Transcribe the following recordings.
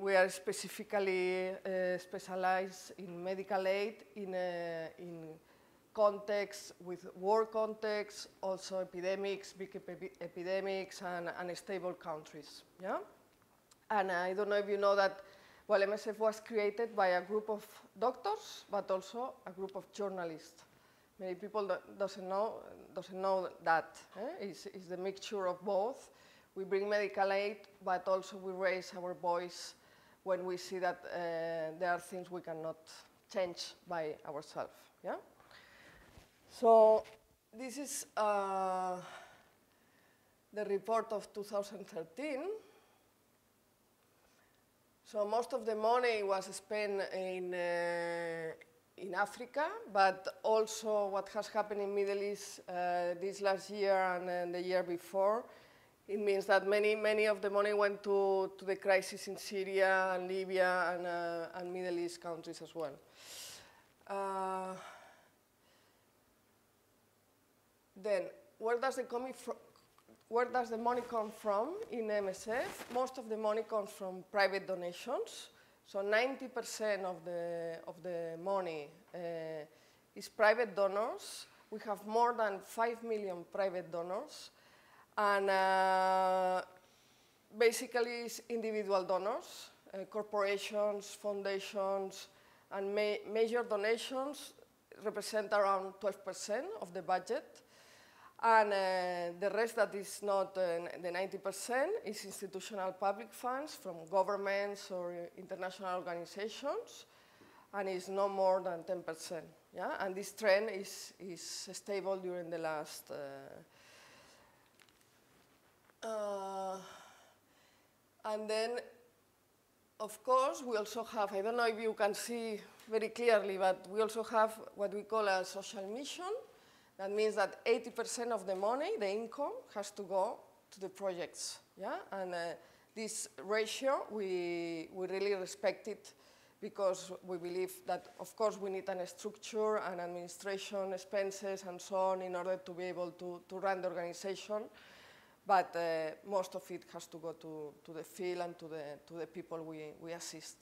we are specifically specialized in medical aid in context, with war context, also epidemics, big epidemics, and unstable countries. Yeah? And I don't know if you know that, well, MSF was created by a group of doctors, but also a group of journalists. Many people doesn't know that. It's the mixture of both. We bring medical aid, but also we raise our voice when we see that there are things we cannot change by ourselves. Yeah? So this is the report of 2013. So most of the money was spent in Africa, but also what has happened in Middle East this last year and the year before. It means that many of the money went to the crisis in Syria and Libya and Middle East countries as well. Then, where does the money come from in MSF? Most of the money comes from private donations. So 90% of the money is private donors. We have more than 5 million private donors. And basically, it's individual donors, corporations, foundations, and major donations represent around 12% of the budget. And the rest that is not the 90% is institutional public funds from governments or international organizations, and it's no more than 10%. Yeah? And this trend is stable during the last and then, of course, we also have, I don't know if you can see very clearly, but we also have what we call a social mission. That means that 80% of the money, the income, has to go to the projects. Yeah? And this ratio, we really respect it because we believe that, of course, we need a structure and administration expenses and so on in order to be able to run the organization. But most of it has to go to the field and to the people we assist.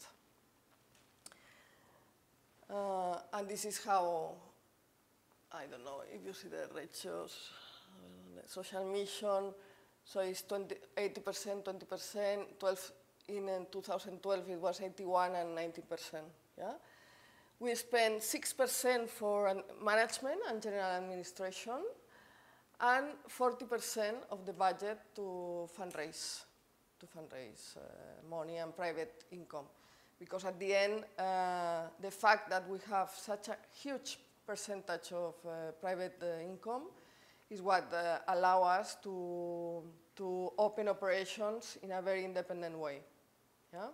And this is how, I don't know if you see the ratios, the social mission, so it's 80%, 20%, 12, in 2012 it was 81 and 90%. Yeah? We spend 6% for management and general administration, and 40% of the budget to fundraise money and private income. Because at the end, the fact that we have such a huge percentage of private income is what allow us to open operations in a very independent way. Yeah?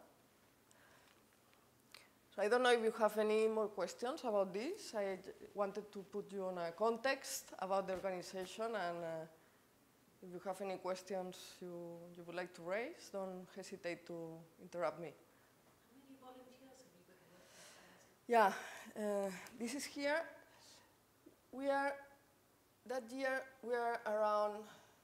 So I don't know if you have any more questions about this. I wanted to put you on a context about the organization, and if you have any questions you would like to raise, don't hesitate to interrupt me. How many volunteers have you got? Yeah, this is here. That year we are around,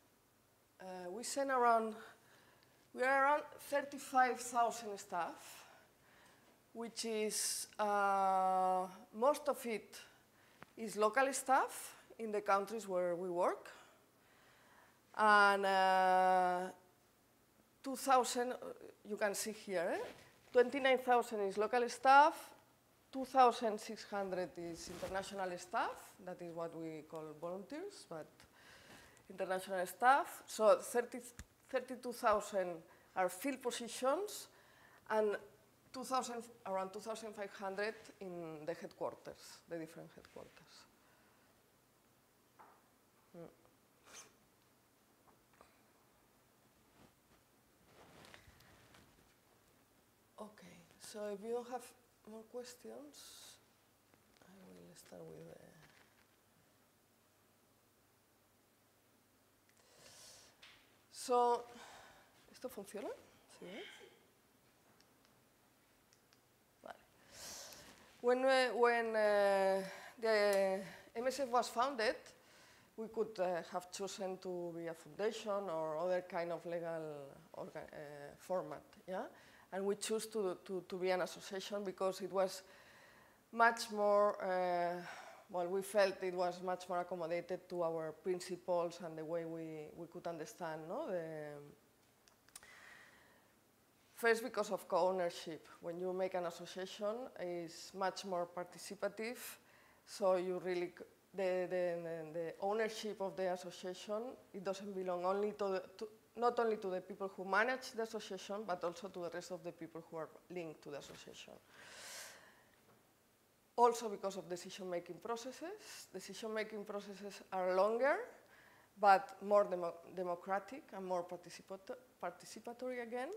we are around 35,000 staff, which is, most of it is local staff in the countries where we work. And 2,000, you can see here, 29,000 is local staff, 2,600 is international staff, that is what we call volunteers, but international staff. So 32,000 are field positions, and around 2,500 in the headquarters, the different headquarters. Okay, so if you don't have more questions, I will start with So, ¿esto funciona? Sí. Vale. When the MSF was founded, we could have chosen to be a foundation or other kind of legal format. Yeah? And we choose to be an association because it was much more, well, we felt it was much more accommodated to our principles and the way we could understand, no? First, because of co-ownership. When you make an association, it's much more participative, so you really, the ownership of the association, it doesn't belong only not only to the people who manage the association, but also to the rest of the people who are linked to the association. Also because of decision-making processes. Decision-making processes are longer, but more democratic and more participatory again.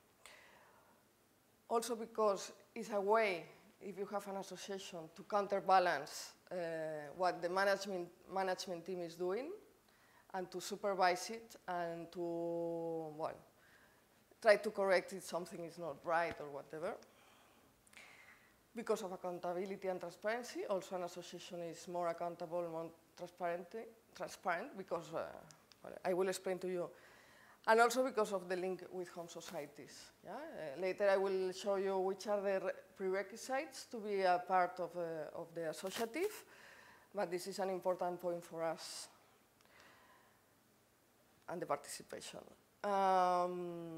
Also because it's a way, if you have an association, to counterbalance what the management team is doing, and to supervise it and to, well, try to correct if something is not right or whatever. Because of accountability and transparency, also an association is more accountable, more transparent because, well, I will explain to you. And also because of the link with home societies. Yeah? Later I will show you which are the prerequisites to be a part of the associative, but this is an important point for us. And the participation. Well,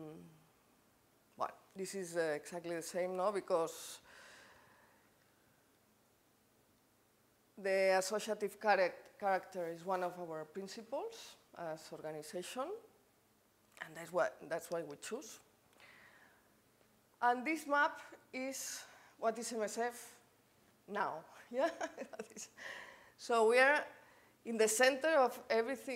this is exactly the same, no? Because the associative character is one of our principles as organization, and that's why we choose. And this map is what is MSF now. Yeah? So we are in the center of everything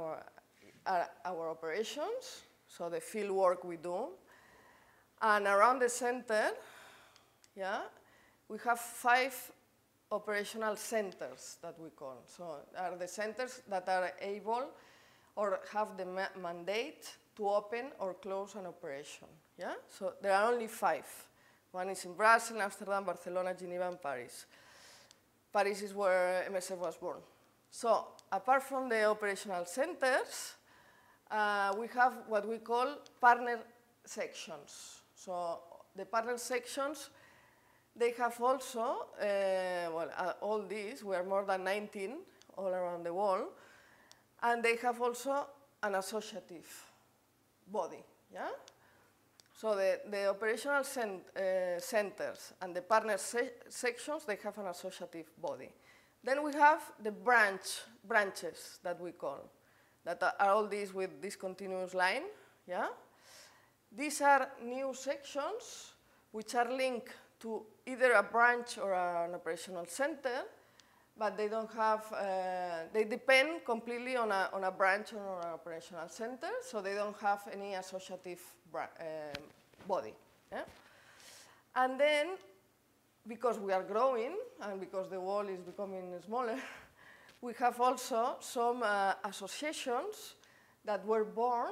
our operations, so the field work we do. And around the center, yeah, we have 5 operational centers that we call. So are the centers that are able or have the mandate to open or close an operation. Yeah? So there are only 5. One is in Brussels, Amsterdam, Barcelona, Geneva, and Paris. Paris is where MSF was born. So apart from the operational centers, we have what we call partner sections. So the partner sections, they have also, all these, we are more than 19 all around the world, and they have also an associative body. Yeah? So the operational centers and the partner sections, they have an associative body. Then we have the branches that we call, that are all these with this continuous line. Yeah? These are new sections which are linked to either a branch or an operational center, but they don't have, they depend completely on a branch or an operational center, so they don't have any associative body. Yeah? And then, because we are growing and because the world is becoming smaller, we have also some associations that were born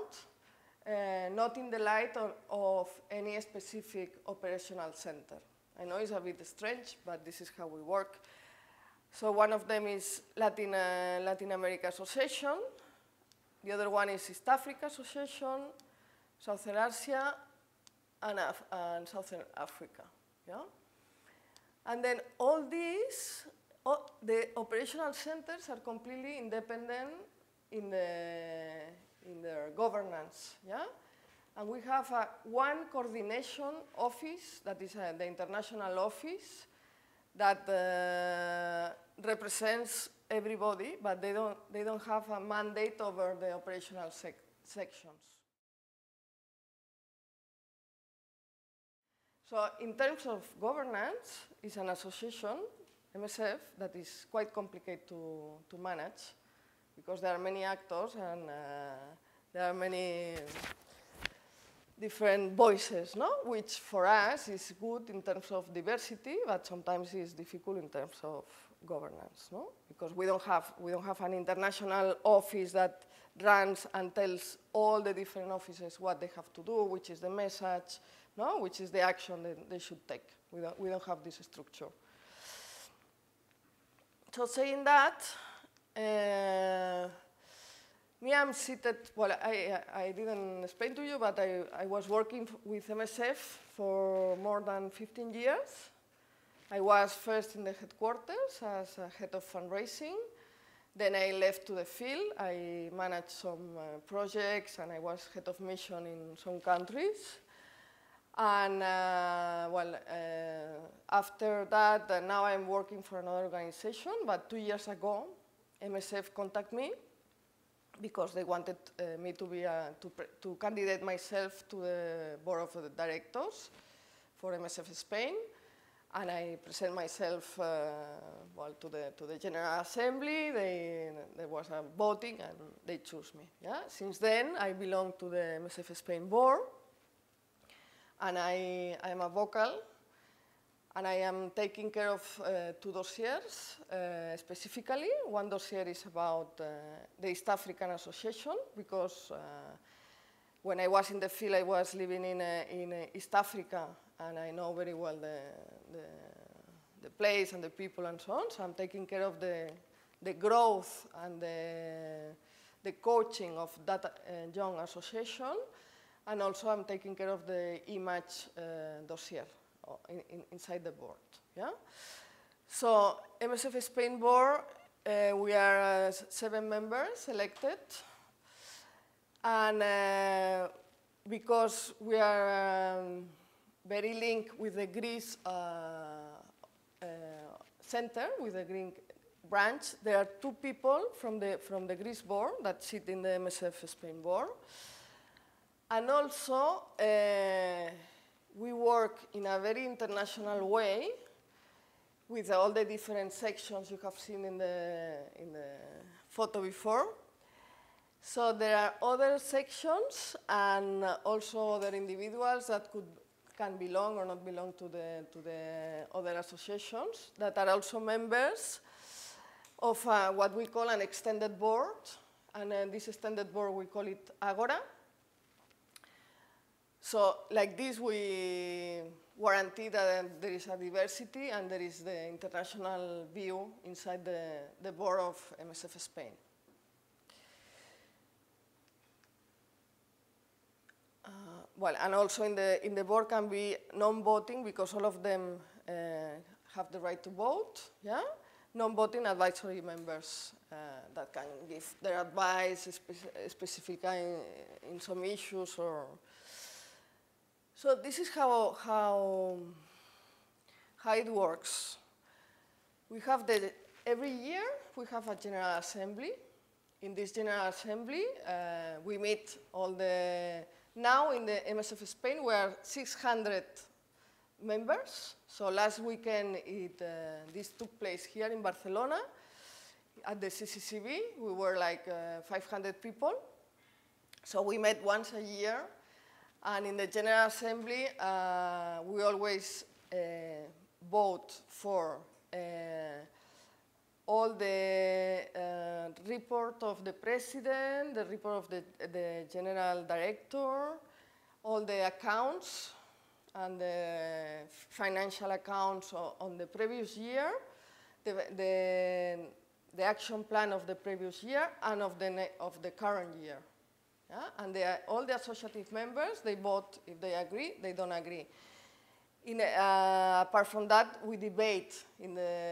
not in the light of any specific operational center. I know it's a bit strange, but this is how we work. So one of them is Latin America Association. The other one is East Africa Association, Southern Asia, and Southern Africa. Yeah? And then all these, the operational centers are completely independent in their governance. Yeah? And we have one coordination office, that is the international office, that represents everybody, but they don't have a mandate over the operational sections. So in terms of governance, it's an association, MSF, that is quite complicated to manage, because there are many actors and there are many different voices, no? Which for us is good in terms of diversity, but sometimes is difficult in terms of governance, no? Because we don't have an international office that runs and tells all the different offices what they have to do, which is the message, no? Which is the action that they should take. We don't have this structure. So saying that, Me, I'm seated, well, I didn't explain to you, but I was working with MSF for more than 15 years. I was first in the headquarters as a head of fundraising. Then I left to the field. I managed some projects, and I was head of mission in some countries. And after that, now I'm working for another organization. But 2 years ago, MSF contacted me because they wanted me to be to candidate myself to the board of the directors for MSF Spain. And I present myself to the General Assembly. There was a voting, and they chose me. Yeah? Since then, I belong to the MSF Spain board, and I am a vocal, and I am taking care of 2 dossiers specifically. One dossier is about the East African Association, because when I was in the field, I was living in East Africa, and I know very well the place and the people and so on. So I'm taking care of the growth and the coaching of that young association, and also I'm taking care of the image dossier inside the board. Yeah? So MSF Spain board, we are 7 members elected, and because we are very linked with the Greece center, with the Green branch, there are 2 people from the Greece board that sit in the MSF Spain board. And also, we work in a very international way with all the different sections you have seen in the photo before. So there are other sections and also other individuals that can belong or not belong to the other associations that are also members of what we call an extended board. And this extended board, we call it Agora. So like this, we guarantee that there is a diversity and there is the international view inside the board of MSF Spain. And also in the board can be non-voting, because all of them have the right to vote. Yeah, non-voting advisory members that can give their advice specific in some issues or. So this is how it works. We have every year we have a general assembly. In this general assembly, we meet all the. Now in the MSF Spain, we are 600 members. So last weekend, this took place here in Barcelona at the CCCB. We were like 500 people. So we met once a year. And in the General Assembly, we always vote for all the report of the president, the report of the general director, all the accounts and the financial accounts on the previous year, the action plan of the previous year and of the current year. Yeah? And all the associative members, they vote if they agree, they don't agree. Apart from that, we debate in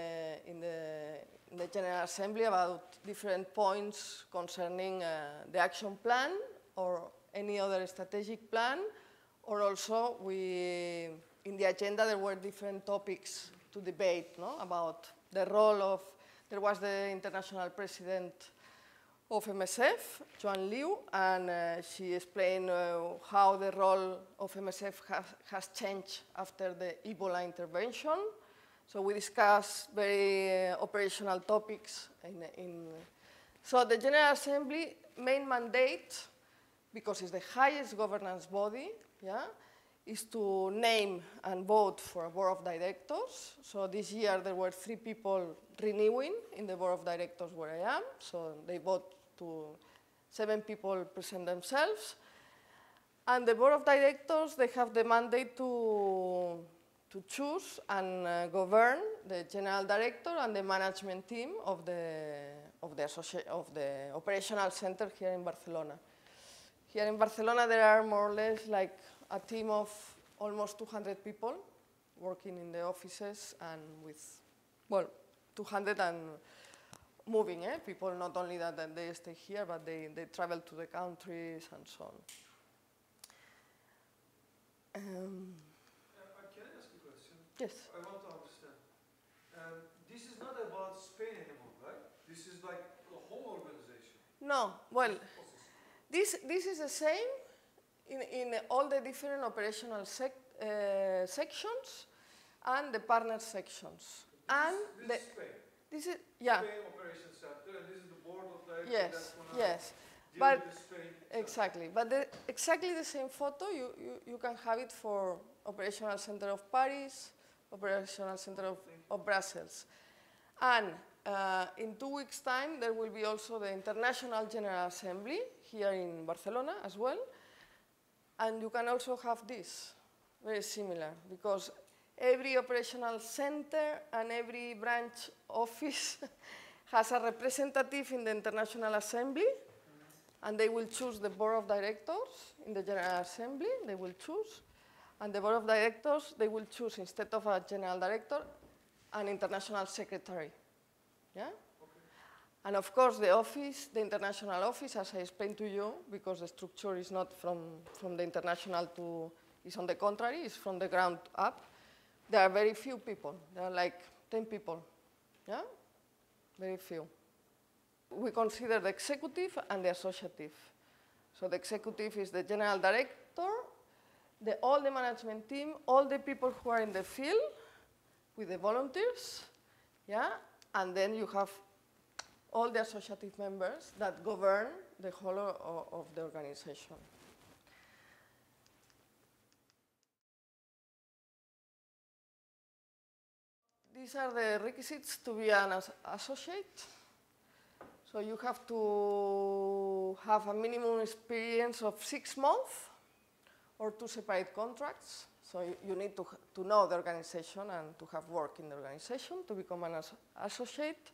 the General Assembly about different points concerning the action plan or any other strategic plan, or also in the agenda there were different topics to debate, no? About the role of, there was the international president of MSF, Joan Liu, and she explained how the role of MSF has changed after the Ebola intervention. So we discussed very operational topics. So the General Assembly main mandate, because it's the highest governance body, yeah, is to name and vote for a board of directors. So this year there were 3 people renewing in the board of directors where I am. So they vote to 7 people present themselves. And the board of directors, they have the mandate to choose and govern the general director and the management team of the operational center here in Barcelona. Here in Barcelona, there are more or less like a team of almost 200 people working in the offices and with, well, 200 and moving, people, not only that they stay here, but they travel to the countries and so on. Can I ask you a question? Yes. I want to understand. This is not about Spain anymore, right? This is like the whole organization. No, well, this is the same in all the different operational sections and the partner sections. This is Spain. This is, yeah. Spain Operation Center, and this is the board of directors. Yes, that's yes. deal But with Spain. exactly, but exactly the same photo, you can have it for Operational Center of Paris, Operational Center of Brussels. And in 2 weeks' time, there will be also the International General Assembly here in Barcelona as well. And you can also have this, very similar, because every operational center and every branch office has a representative in the International Assembly, and they will choose the board of directors in the General Assembly, they will choose. And the board of directors, they will choose, instead of a general director, an international secretary. Yeah? Okay. And of course, the office, the international office, as I explained to you, because the structure is not from the international to, it's on the contrary, it's from the ground up. There are very few people. There are like 10 people. Yeah? Very few. We consider the executive and the associative. So the executive is the general director, all the management team, all the people who are in the field with the volunteers, yeah? And then you have all the associative members that govern the whole of the organization. These are the requisites to be an associate. So you have to have a minimum experience of 6 months or 2 separate contracts. So you need to know the organization and to have worked in the organization to become an associate.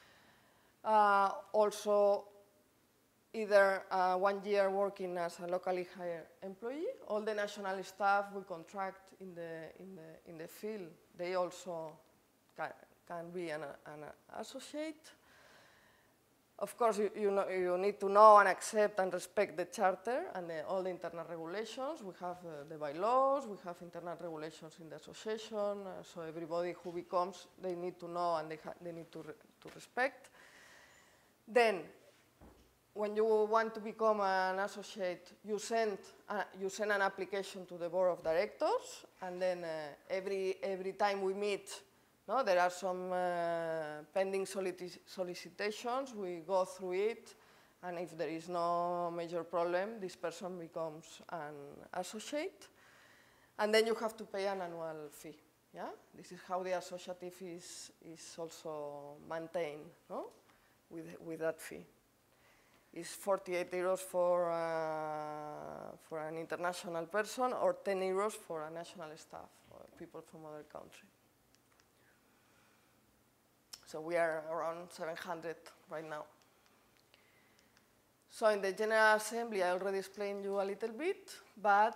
Also, either 1 year working as a locally hired employee. All the national staff we contract in the field, they also can be an associate. Of course, you need to know and accept and respect the charter and all the internal regulations. We have the bylaws, we have internal regulations in the association, so everybody who becomes, they need to know and they need to respect. Then, when you want to become an associate, you send an application to the board of directors, and then every time we meet, no, there are some pending solicitations, we go through it, and if there is no major problem, this person becomes an associate. And then you have to pay an annual fee. Yeah? This is how the associative is also maintained, no? With that fee. It's 48 euros for an international person, or 10 euros for a national staff, or people from other countries. So we are around 700 right now. So in the General Assembly, I already explained you a little bit, but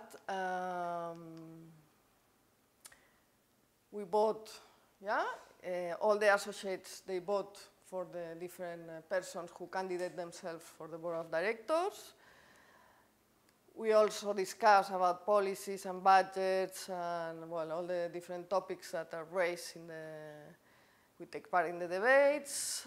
we vote, yeah? All the associates, they vote for the different persons who candidate themselves for the board of directors. We also discuss about policies and budgets and, well, all the different topics that are raised in we take part in the debates.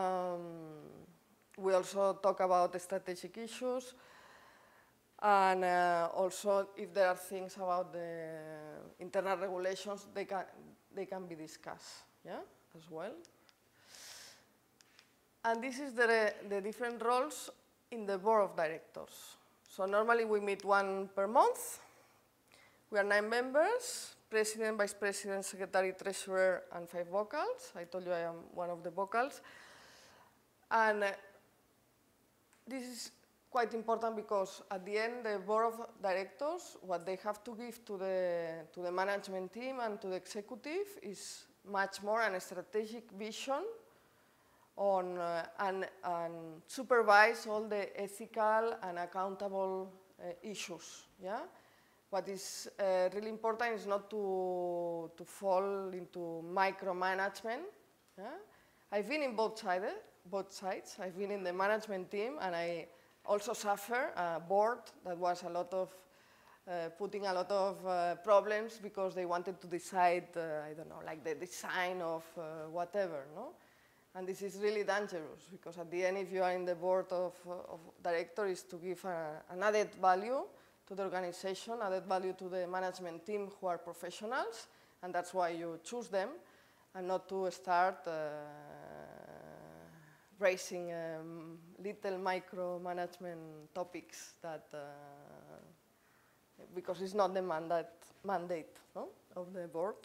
We also talk about strategic issues. And also, if there are things about the internal regulations, they can be discussed, yeah, as well. And this is the different roles in the board of directors. So normally we meet 1 per month. We are 9 members. President, Vice President, Secretary, Treasurer, and 5 vocals. I told you I am one of the vocals. And this is quite important because at the end, the board of directors, what they have to give to the management team and to the executive is much more a strategic vision on and supervise all the ethical and accountable issues. Yeah? What is really important is not to fall into micromanagement. Yeah? I've been in both sides. I've been in the management team, and I also suffer a board that was a lot of putting a lot of problems because they wanted to decide, I don't know, like the design of whatever, no? And this is really dangerous because at the end, if you are in the board of directors, is to give an added value to the organization, added value to the management team who are professionals, and that's why you choose them, and not to start raising little micromanagement topics that, because it's not the mandate no, of the board.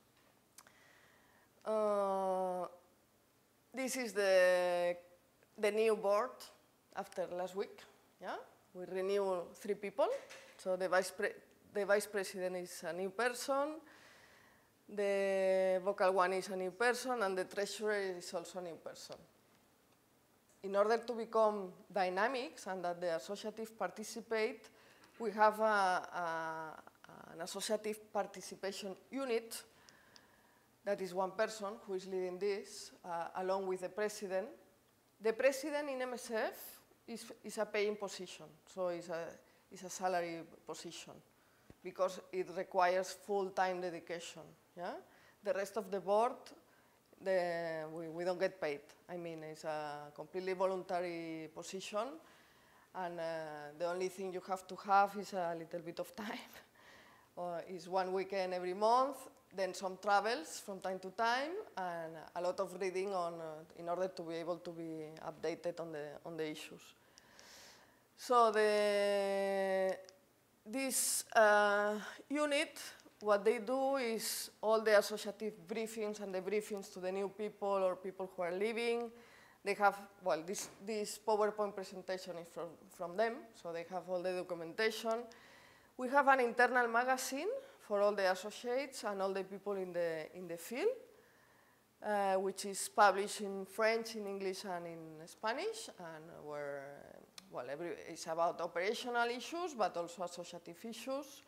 This is the new board after last week. Yeah, we renew 3 people. So the vice president is a new person, the vocal one is a new person, and the treasurer is also a new person. In order to become dynamics and that the associative participate, we have an associative participation unit that is 1 person who is leading this, along with the president. The president in MSF is a paying position, so it's a salary position, because it requires full-time dedication. Yeah? The rest of the board, we don't get paid. I mean, it's a completely voluntary position, and the only thing you have to have is a little bit of time. Is 1 weekend every month, then some travels from time to time, and a lot of reading in order to be able to be updated on the issues. So this unit, what they do is all the associative briefings and the briefings to the new people or people who are leaving. They have, well, this PowerPoint presentation is from them, so they have all the documentation. We have an internal magazine for all the associates and all the people in the field, which is published in French, in English, and in Spanish, and where, well, it's about operational issues, but also associative issues.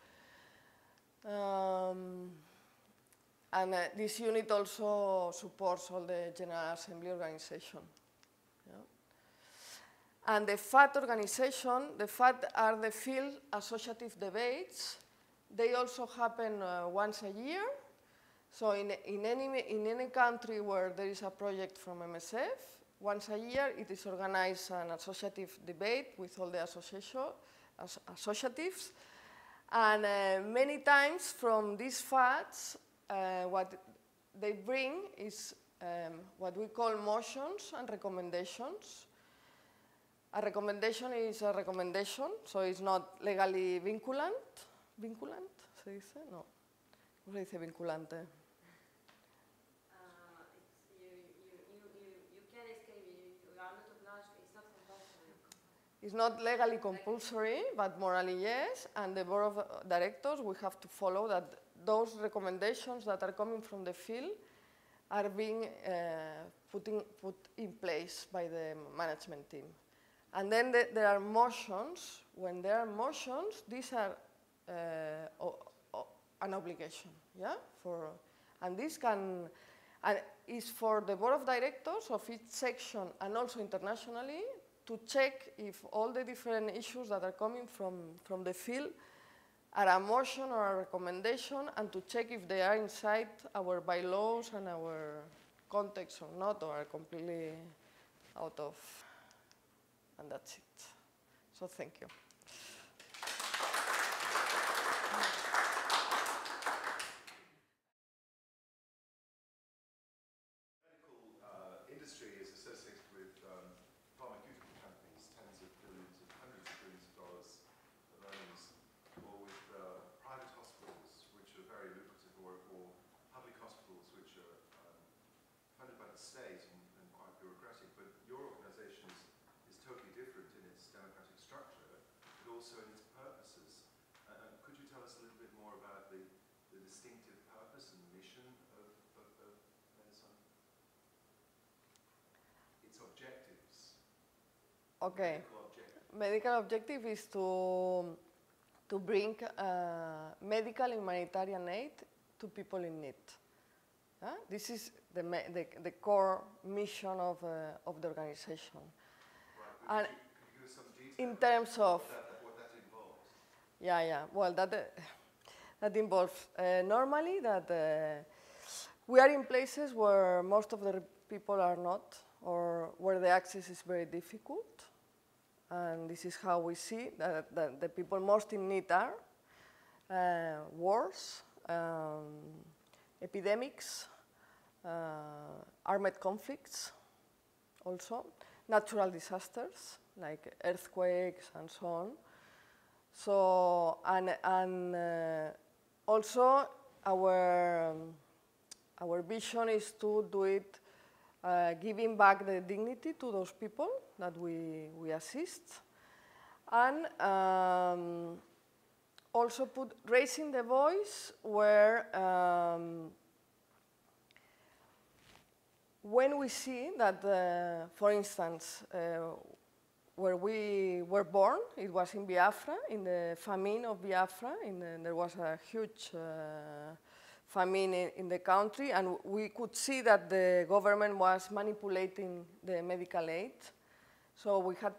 And this unit also supports all the General Assembly organization. Yeah. And the FAT organization, the FAT are the field associative debates. They also happen once a year. So in any country where there is a project from MSF, once a year it is organized an associative debate with all the associatives. And many times from these FATs, what they bring is what we call motions and recommendations. A recommendation is a recommendation, so it's not legally vinculant. ¿Vinculant? ¿Se dice? No. ¿Cómo se dice vinculante? You can escape, you are not obliged, it's not compulsory. It's not legally compulsory, but morally yes, and the board of directors, we have to follow that those recommendations that are coming from the field are being put in place by the management team. And then there are motions. When there are motions, these are an obligation, yeah? And this is for the board of directors of each section and also internationally to check if all the different issues that are coming from the field are a motion or a recommendation, and to check if they are inside our bylaws and our context or not, or are completely out of, and that's it. So thank you. Industry is associated with pharmaceutical companies, tens of billions, hundreds of billions of dollars of earnings, or with private hospitals, which are very lucrative, or public hospitals, which are funded by the state and quite bureaucratic. But your organization is totally different in its democratic structure, but also in its purposes. Could you tell us a little bit more about the distinctive purpose and mission of Medicos? objectives. Okay. Medical objective. Medical objective is to bring medical and humanitarian aid to people in need. This is the core mission of the organization. Right. And Could you give us some detail in terms of what that involves? yeah. Well, that involves normally that we are in places where most of the people are not, or where the access is very difficult. And this is how we see that the people most in need are wars, epidemics, armed conflicts, also natural disasters like earthquakes and so on. So and also our vision is to do it giving back the dignity to those people that we assist, and also raising the voice where when we see that, for instance, where we were born, it was in Biafra, in the famine of Biafra. There was a huge famine in the country, and we could see that the government was manipulating the medical aid. So we had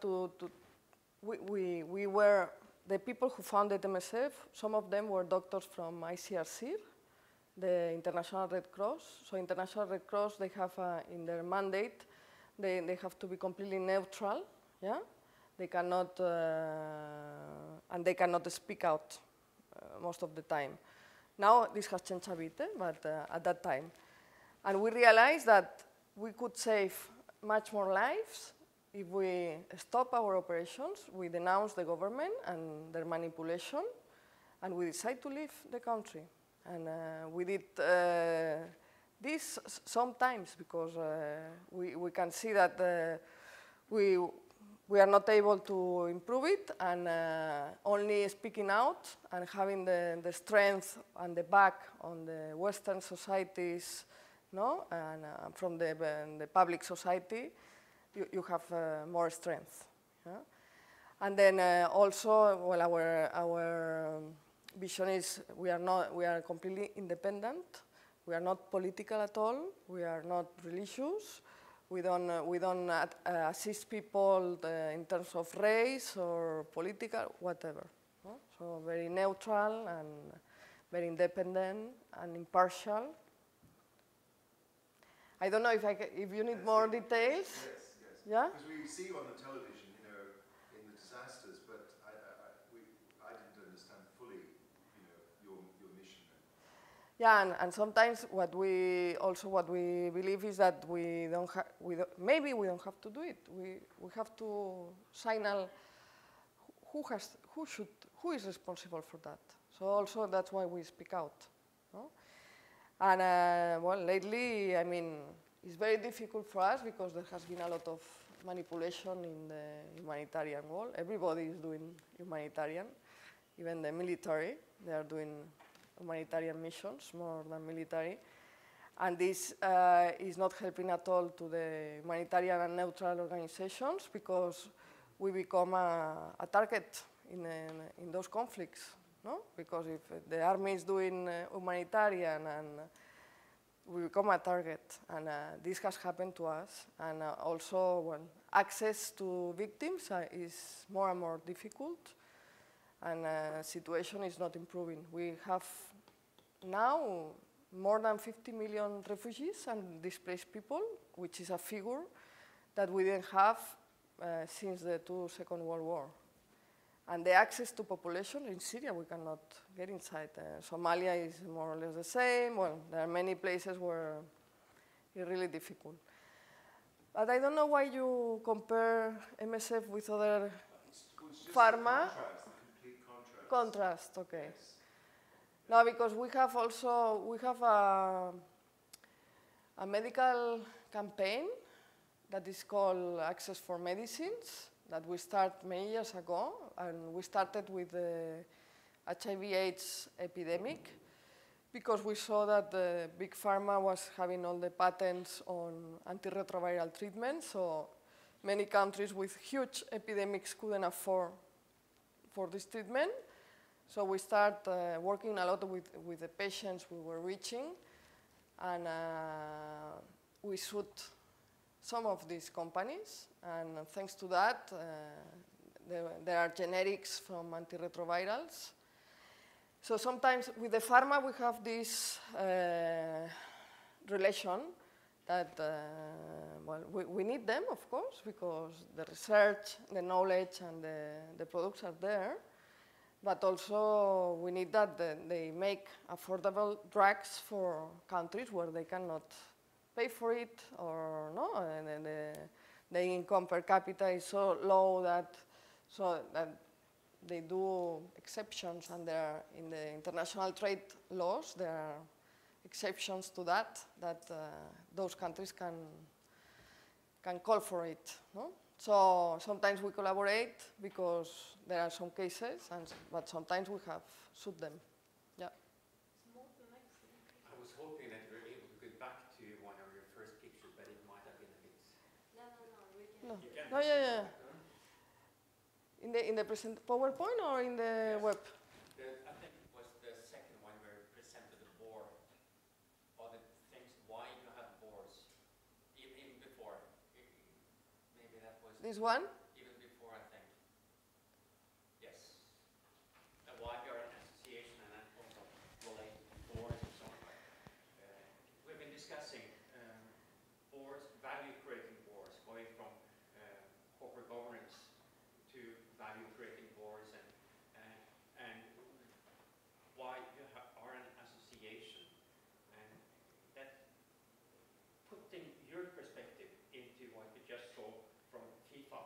we were, the people who founded MSF, some of them were doctors from ICRC, the International Red Cross. So International Red Cross, they have in their mandate, they have to be completely neutral, yeah? They cannot, and they cannot speak out most of the time. Now this has changed a bit, but at that time. And we realized that we could save much more lives if we stop our operations, we denounce the government and their manipulation, and we decide to leave the country. And we did this sometimes because we can see that we are not able to improve it, and only speaking out and having the strength and the back on the Western societies, no, and from the public society, you have more strength. Yeah? And then also, well, our vision is we are completely independent. We are not political at all. We are not religious. We don't assist people in terms of race or political, whatever. No? So very neutral and very independent and impartial. I don't know if you need more details. Yes. Yeah? Because we see on the television, you know, in the disasters, but I didn't understand fully, you know, your mission. Yeah, and sometimes what we believe is that maybe we don't have to do it. We have to signal who is responsible for that. So also that's why we speak out. No? And well, lately, I mean, it's very difficult for us because there has been a lot of manipulation in the humanitarian world. Everybody is doing humanitarian, even the military. They are doing humanitarian missions more than military. And this is not helping at all to the humanitarian and neutral organizations because we become a target in those conflicts, no? Because if the army is doing humanitarian and we become a target, and this has happened to us. And also, well, access to victims is more and more difficult, and situation is not improving. We have now more than 50 million refugees and displaced people, which is a figure that we didn't have since the Second World War. And the access to population in Syria, we cannot get inside. Somalia is more or less the same. Well, there are many places where it's really difficult. But I don't know why you compare MSF with other pharma. Complete contrast. Contrast, okay. Yes. No, because we have a medical campaign that is called Access for Medicines, that we started many years ago, and we started with the HIV/AIDS epidemic, because we saw that the big pharma was having all the patents on antiretroviral treatments, so many countries with huge epidemics couldn't afford for this treatment. So we start working a lot with the patients we were reaching, and we sued some of these companies, and thanks to that, there are generics from antiretrovirals. So sometimes with the pharma we have this relation that, well, we need them, of course, because the research, the knowledge, and the products are there. But also we need that they make affordable drugs for countries where they cannot pay for it, or no, and the income per capita is so low that they do exceptions, and there in the international trade laws there are exceptions to that those countries can call for it. No? So sometimes we collaborate because there are some cases, but sometimes we have sued them. Yeah. I was hoping that you were able to get back to one of your first pictures, but it might have been a bit. We can. You can No, yeah. In the present PowerPoint or in the web? I think it was the second one where you presented the board, or the things why you have boards, even before. Maybe that was This one? even before, I think. Yes. And why you're an association and then also related to boards and so on. We've been discussing boards, value-creating boards, going from corporate governance to value-creating boards, and why you are an association, and that putting your perspective into what we just saw from FIFA,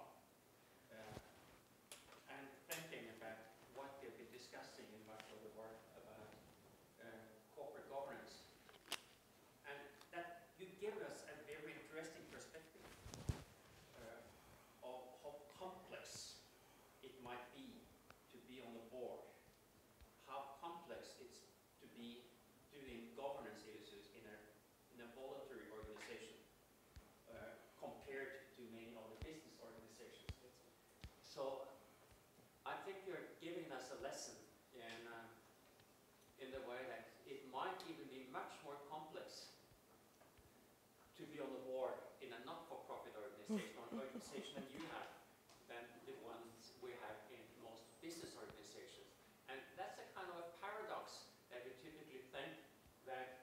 and thinking about what we've been discussing in much of the work about corporate governance, and that you give us a very interesting perspective of how complex it might be to be on the board, how complex it's to be doing governance issues in a voluntary organization compared to many other business organizations. So I think you're giving us a lesson in the way that it might even be much more complex to be on the board in a not-for-profit organization or an organization that you have than the ones we have in most business organizations. And that's a kind of a paradox that we typically think that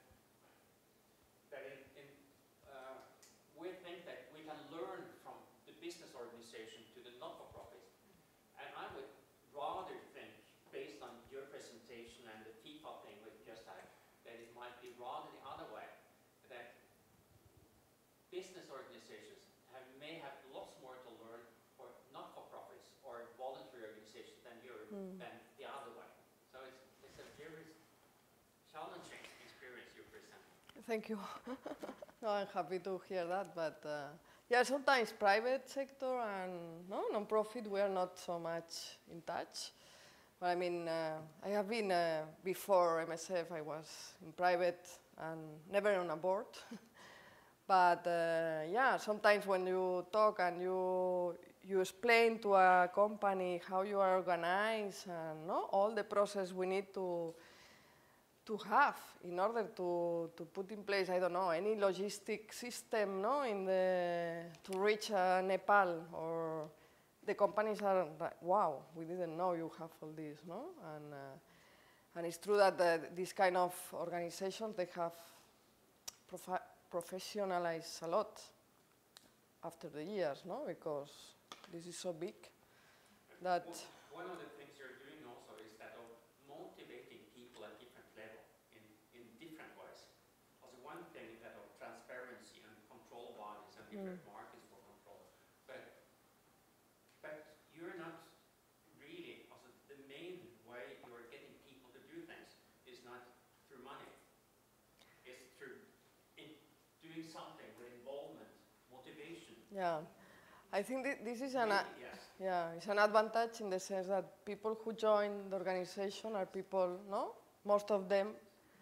we think that we can learn from the business organization to the not-for-profit. And I would rather think, based on your presentation and the FIFA thing we just had, that it might be rather the other way, that business organizations may have lots more to learn for not-for-profits or voluntary organizations than the other way. So it's a very challenging experience you present. Thank you. No, I'm happy to hear that, but yeah, sometimes private sector and non-profit, we are not so much in touch. But I mean, I have been, before MSF, I was in private and never on a board. But yeah, sometimes when you talk and you explain to a company how you are organized and all the process we need to have in order to put in place, I don't know, any logistic system to reach Nepal, or the companies are like, wow, we didn't know you have all this, no? And it's true that this kind of organizations, they have professionalized a lot after the years, no? Because this is so big that... One of the things you're doing also is that of motivating people at different level in different ways. Also one thing is that of transparency and control bodies and different markets for control. But you're not really, also the main way you're getting people to do things is not through money. It's through doing something with involvement, motivation. Yeah, I think this is Yes. yeah, it's an advantage in the sense that people who join the organization are people, most of them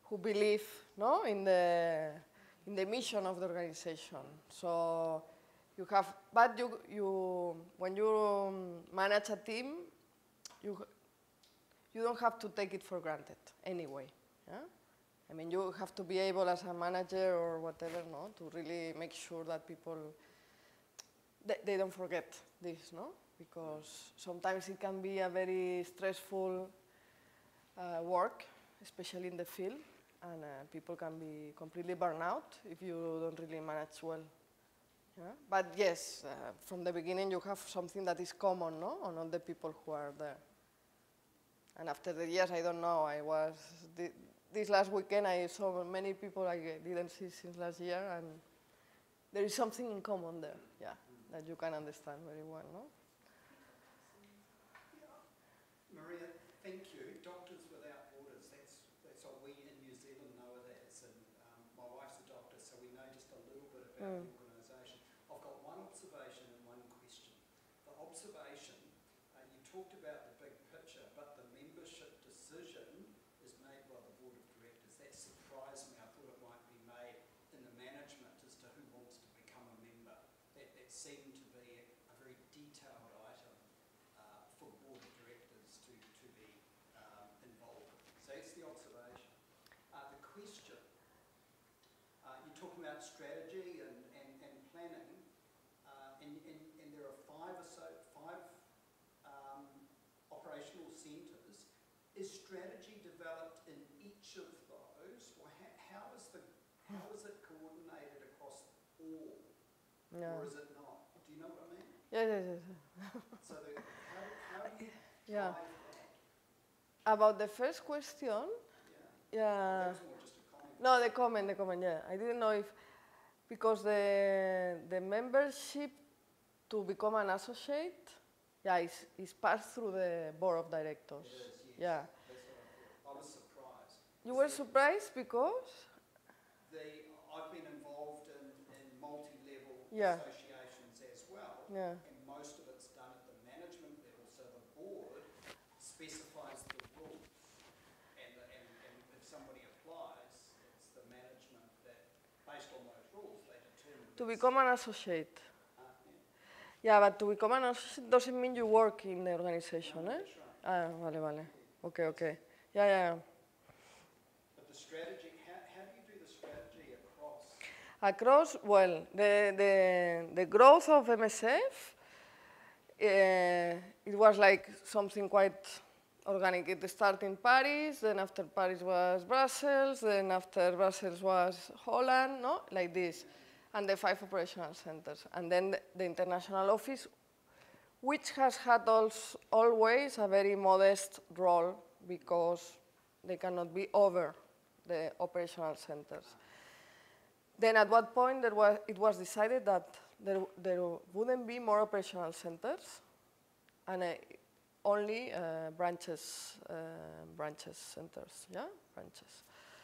who believe, no, in the mission of the organization. So you have, but when you manage a team, you don't have to take it for granted anyway. Yeah? I mean, you have to be able as a manager or whatever, no, to really make sure that people, they don't forget this, no? Because sometimes it can be a very stressful work, especially in the field, and people can be completely burned out if you don't really manage well. Yeah? But yes, from the beginning you have something that is common, no, on all the people who are there. And after the years, I don't know, this last weekend I saw many people I didn't see since last year, and there is something in common there, yeah, that you can understand very well, no? Maria, thank you. Doctors Without Borders, that's what we in New Zealand know it as, and my wife's a doctor, so we know just a little bit about the organisation. I've got one observation and one question. The observation, you talked about the big picture, but the membership decision is made by the board of directors. That surprised me. I thought it might be made in the management as to who wants to become a member. That seemed to be a very detailed item for the board of directors to be involved with. So that's the observation. The question, you're talking about strategy and planning, and there are five operational centres. Is strategy developed in each of those, or how is it coordinated across all, or is it not? Do you know what I mean? Yeah. So how do you Yeah. drive that? About the first question, yeah. That was more just a comment. No, the comment, yeah. I didn't know if, because the membership to become an associate, yeah, is passed through the board of directors. It is, yes. Yeah. That's what I thought. I was surprised. You were surprised because? I've been involved in multi-level Yeah. associations as well, Yeah. and most of it's done at the management level, so the board specifies the rules, and if somebody applies, it's the management that, based on those rules, they determine. To become an associate. Yeah. Yeah, but to become an associate doesn't mean you work in the organization, No, eh? that's right. Ah, vale. Okay. Yeah. But the strategy, how do you do the strategy across? Across, well, the growth of MSF, it was like something quite organic. It started in Paris, then after Paris was Brussels, then after Brussels was Holland, no? Like this. And the 5 operational centers. And then the international office, which has had always a very modest role because they cannot be over the operational centers. Then at what point it was decided that there wouldn't be more operational centers and only branches centers, yeah, branches.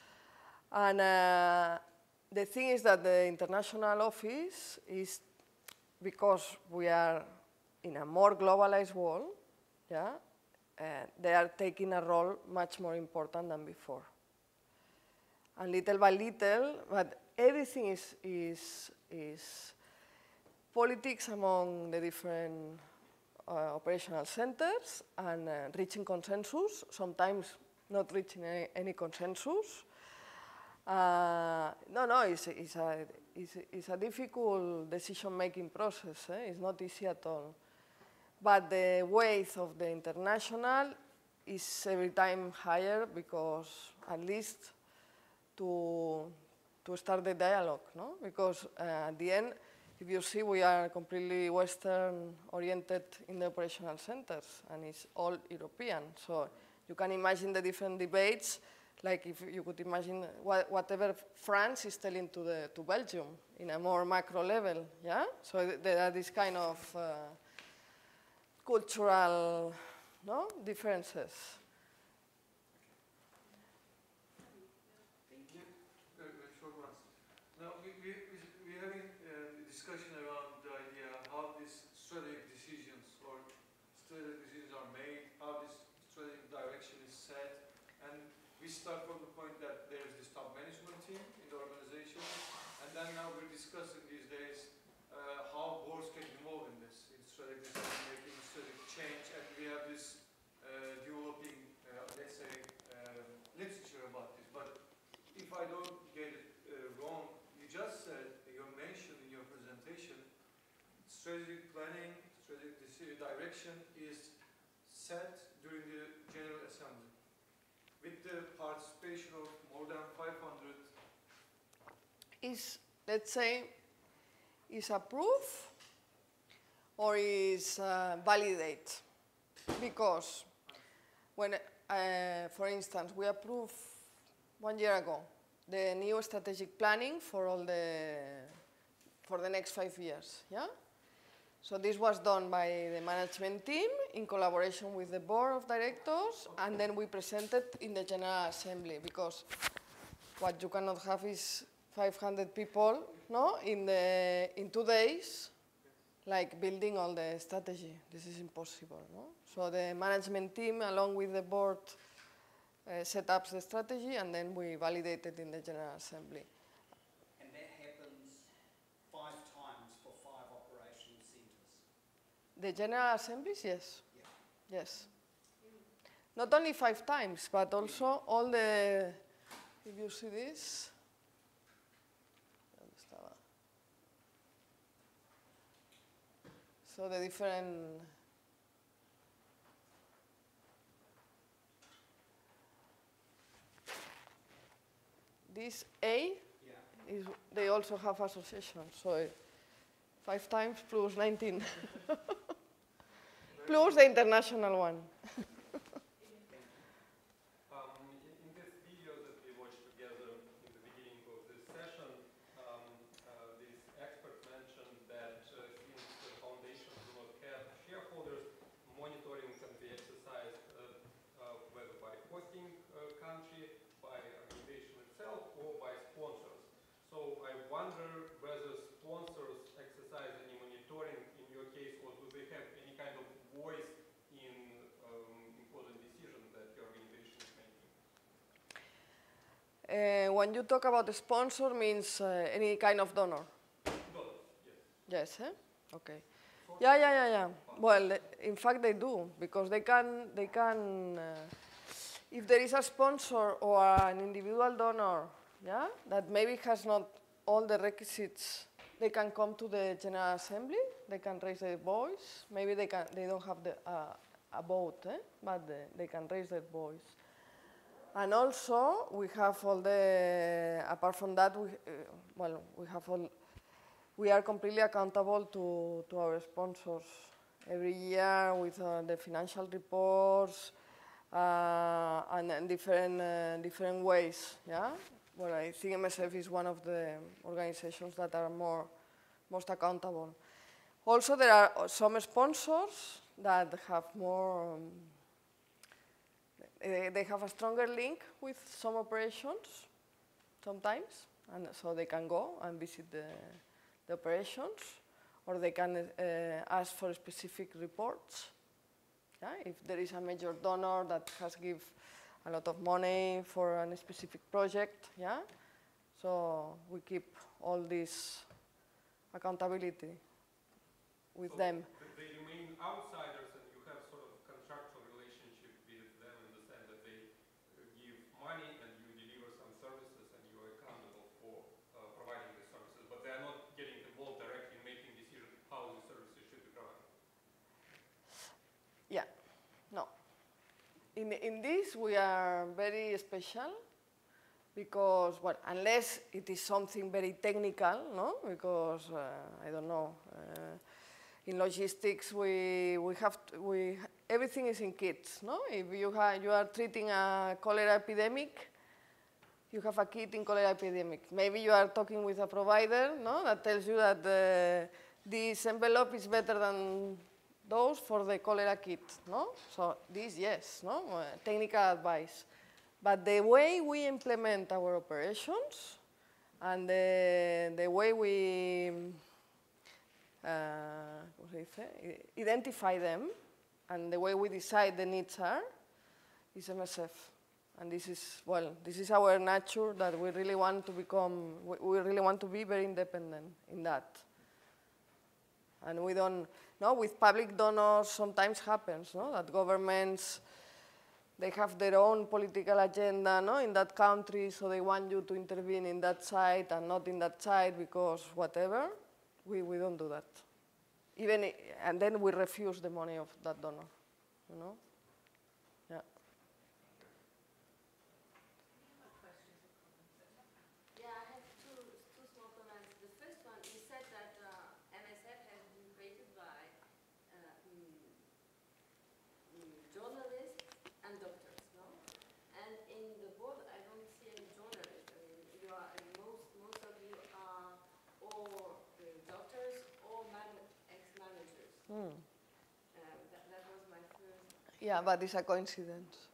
And the thing is that the international office is, because we are in a more globalized world, yeah, they are taking a role much more important than before. And little by little, but everything is politics among the different operational centers and reaching consensus, sometimes not reaching any consensus. It's a difficult decision-making process. It's not easy at all. But the weight of the international is every time higher because, at least, to start the dialogue, no? Because at the end, if you see, we are completely Western-oriented in the operational centers, and it's all European. So you can imagine the different debates. Like if you could imagine whatever France is telling to Belgium in a more macro level, yeah? So there are these kind of cultural differences. Very short ones. Now, we're having a discussion around the idea how these strategic decisions are made, how this strategic direction is set, and we start from the point that there's strategic planning, strategic direction is set during the General Assembly with the participation of more than 500. Is, let's say, is approve or is validate? Because when, for instance, we approved 1 year ago the new strategic planning for all for the next 5 years, yeah? So this was done by the management team in collaboration with the board of directors, and then we presented in the General Assembly, because what you cannot have is 500 people, no, in 2 days, like building all the strategy. This is impossible, no? So the management team, along with the board, set up the strategy, and then we validated in the General Assembly. And that happens 5 times for 5 operational centres. The General Assemblies, yes. Yeah. Yes. Not only 5 times, but also all the, if you see this, so the different, this A, Yeah. is, they also have associations, so 5 times plus 19, plus the international one. In this video that we watched together in the beginning of this session, this expert mentioned that since the foundations do not have shareholders, monitoring can be exercised whether by hosting country, by organization itself, or by sponsors. So I wonder whether sponsors exercise any monitoring in your case, or do they have any kind of voice in important decisions that your organization is making? When you talk about the sponsor, means any kind of donor. Donors, yes. Yes, eh? Okay. Yeah. Well, in fact, they do, because they can if there is a sponsor or an individual donor, yeah, that maybe has not all the requisites, they can come to the General Assembly, they can raise their voice. Maybe they don't have a vote, but they can raise their voice. And also, we have all the, apart from that, we are completely accountable to our sponsors every year with the financial reports and different ways, yeah? Well, I think MSF is one of the organizations that are most accountable. Also, there are some sponsors that have more, they have a stronger link with some operations sometimes, and so they can go and visit the operations, or they can ask for specific reports. Yeah? If there is a major donor that has given a lot of money for a specific project, yeah? So we keep all this accountability with them. They remain outsiders, and you have sort of contractual relationship with them in the sense that they give money and you deliver some services and you are accountable for providing the services, but they are not getting involved directly in making decisions how the services should be provided. Yeah, no. In this, we are very special because, well, unless it is something very technical, no? Because, I don't know, in logistics, everything is in kits, no? If you are treating a cholera epidemic, you have a kit in cholera epidemic. Maybe you are talking with a provider, no? That tells you that this envelope is better than those for the cholera kit, no? So this, yes, no? Technical advice. But the way we implement our operations and the way we identify them and the way we decide the needs are is MSF. And this is, well, this is our nature that we really want to become, we really want to be very independent in that. And we don't, no, with public donors sometimes happens, no, that governments, they have their own political agenda, no, in that country, so they want you to intervene in that side and not in that side because whatever. We don't do that. and then we refuse the money of that donor, you know? Yeah. Yeah, I have two small comments. The first one, you said that MSF has been created by journalists and doctors, no? And in the board, I don't see any journalists. I mean, you are most of you are all doctors or ex-managers. That was my first. Yeah, but it's a coincidence.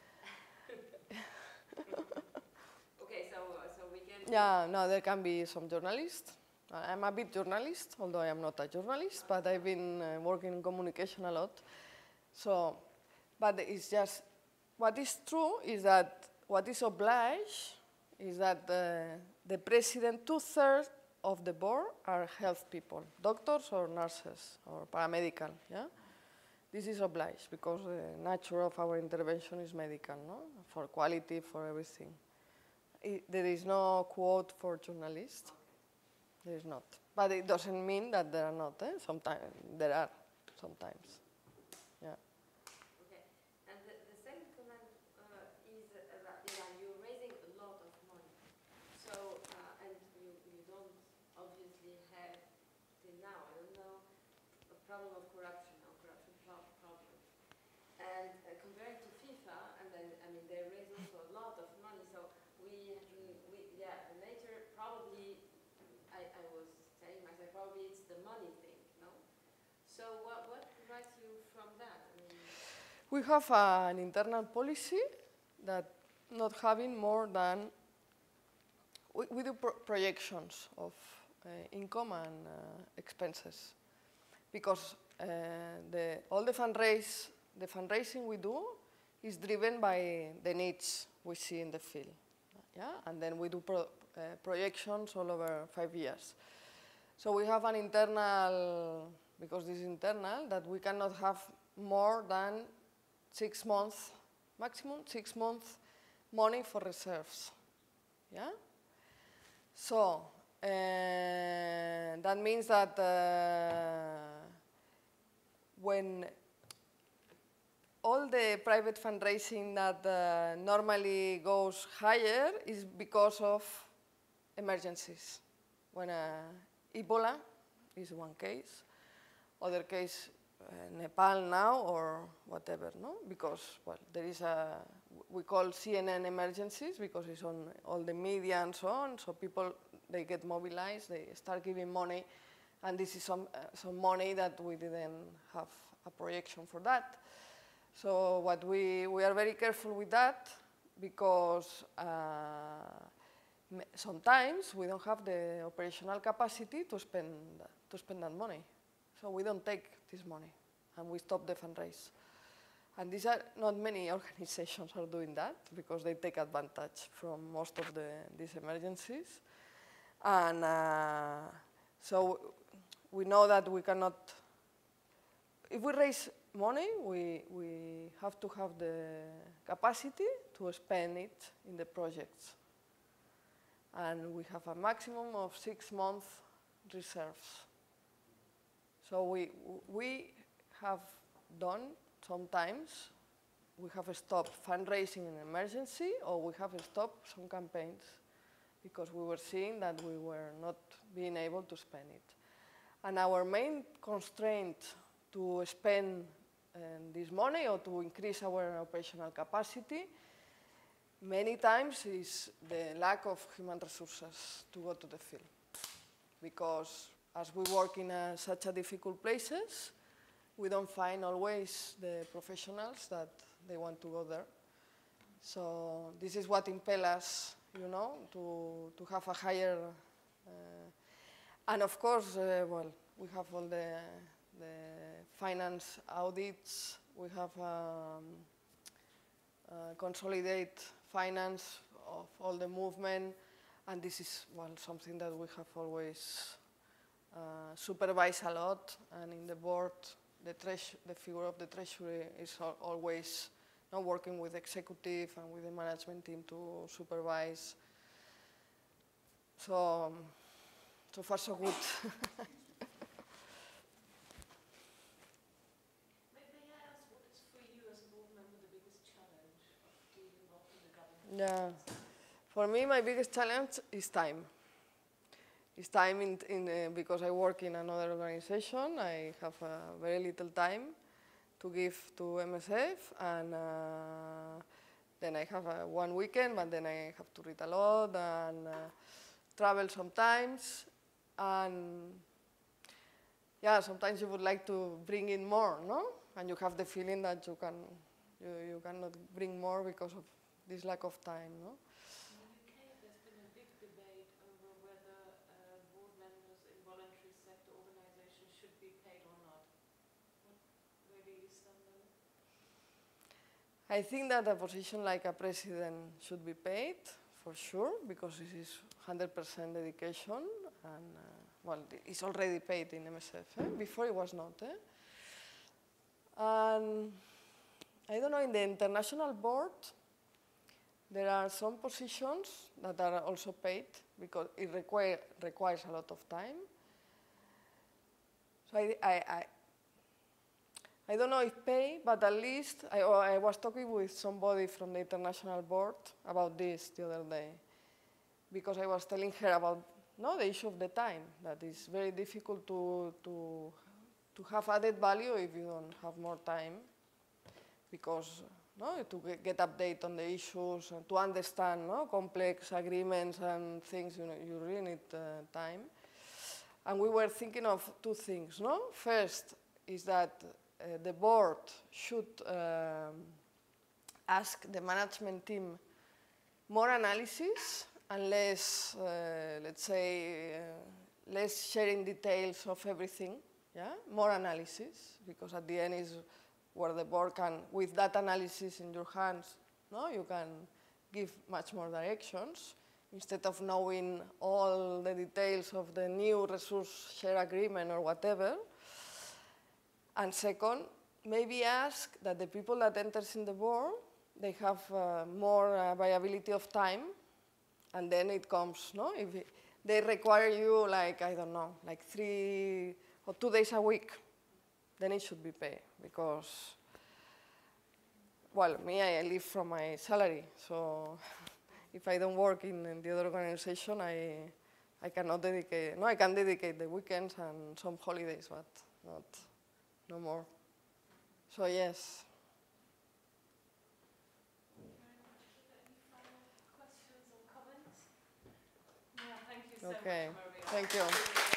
Okay, so we can. Yeah, no, there can be some journalists. I'm a bit journalist, although I am not a journalist, but I've been working in communication a lot. So, but it's just, what is true is that what is obliged is that the president, 2/3 of the board are health people, doctors or nurses or paramedical, yeah? This is obliged because the nature of our intervention is medical, no? For quality, for everything. There is no quote for journalists. There is not. But it doesn't mean that there are not. Sometimes there are, sometimes. Yeah. Okay. And the second comment is about, you're raising a lot of money. So, and you don't obviously have, till now, I don't know, a problem of corruption or corruption problem. And comparing to FIFA, and then, I mean, they raise also a lot of money. So yeah, later probably, I was saying myself, probably it's the money thing, no? So what prevents you from that? I mean, We have an internal policy that not having more than, we do projections of income and expenses. Because all the fundraising we do is driven by the needs we see in the field. Yeah? And then we do projections all over 5 years. So we have an internal, because this is internal, that we cannot have more than 6 months, maximum 6 months money for reserves. Yeah? So that means that when all the private fundraising that normally goes higher is because of emergencies. When Ebola is one case, other case Nepal now or whatever, no? Because, well, there is we call CNN emergencies because it's on all the media and so on, so people, they get mobilized, they start giving money, and this is some money that we didn't have a projection for that. So what we are very careful with that because sometimes we don't have the operational capacity to spend that money. So we don't take this money and we stop the fundraise. And these are not many organizations are doing that because they take advantage from most of these emergencies. And so we know that we cannot, if we raise money, we have to have the capacity to spend it in the projects. And we have a maximum of 6 months reserves. So we have done sometimes, we have stopped fundraising in emergency or we have stopped some campaigns because we were seeing that we were not being able to spend it. And our main constraint to spend this money or to increase our operational capacity many times is the lack of human resources to go to the field. Because as we work in such a difficult places, we don't find always the professionals that they want to go there. So this is what impels us, you know, to have a higher, and of course, well, we have all the finance audits, we have consolidate finance of all the movement, and this is, well, something that we have always supervised a lot, and in the board, the figure of the treasury is always working with executive and with the management team to supervise. So far so good. Yeah. For me, my biggest challenge is time. It's time because I work in another organization. I have very little time to give to MSF, and then I have one weekend, but then I have to read a lot and travel sometimes. And yeah, sometimes you would like to bring in more, no? And you have the feeling that you cannot bring more because of this lack of time, no? In the UK, there's been a big debate over whether board members in voluntary sector organizations should be paid or not. Where do you stand on it? I think that a position like a president should be paid, for sure, because it is 100% dedication, and well, it's already paid in MSF. Before it was not. And I don't know, in the international board, there are some positions that are also paid because it requires a lot of time. So I don't know if pay, but at least I was talking with somebody from the international board about this the other day, because I was telling her about the issue of the time, that it's very difficult to have added value if you don't have more time, because to get update on the issues and to understand complex agreements and things, you really need time. And we were thinking of two things. First is that the board should ask the management team more analysis and less, let's say, less sharing details of everything. Yeah, more analysis, because at the end is where the board can, with that analysis in your hands, you can give much more directions instead of knowing all the details of the new resource share agreement or whatever. And second, maybe ask that the people that enters in the board, they have more viability of time, and then it comes, if they require you, like, I don't know, like 3 or 2 days a week, then it should be paid, because, well, me, I live from my salary, so if I don't work in the other organization, I cannot dedicate, I can dedicate the weekends and some holidays, but no more. So yes. Any final questions or comments? Yeah, thank you so much, Okay, Maria. thank you.